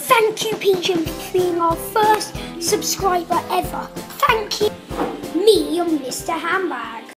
Thank you, PJ, for being our first subscriber ever. Thank you. Me, Mr. Handbag.